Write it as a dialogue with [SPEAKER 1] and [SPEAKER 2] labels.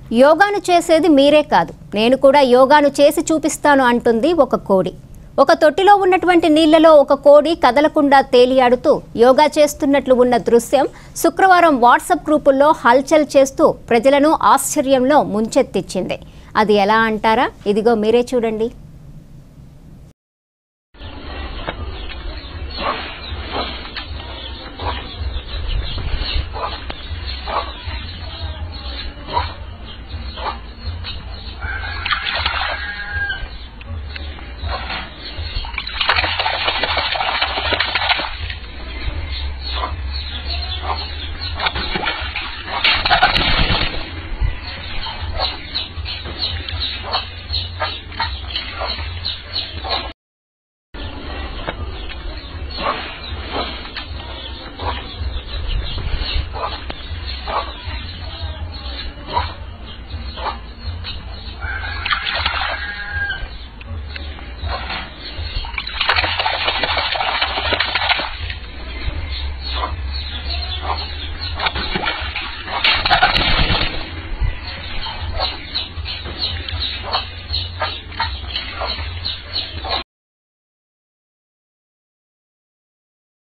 [SPEAKER 1] యోగాను చేసేది మీరే కాదు, నేను కూడా యోగాను చేసి చూపిస్తాను అంటుంది ఒక కోడి. ఒక తొట్టిలో ఉన్నటువంటి నీళ్లలో ఒక కోడి కదలకుండా తేలియాడుతూ యోగా చేస్తున్నట్లు ఉన్న దృశ్యం శుక్రవారం వాట్సాప్ గ్రూపుల్లో హల్చల్ చేస్తూ ప్రజలను ఆశ్చర్యంలో ముంచెత్తించింది. అది ఎలా అంటారా? ఇదిగో మీరే చూడండి.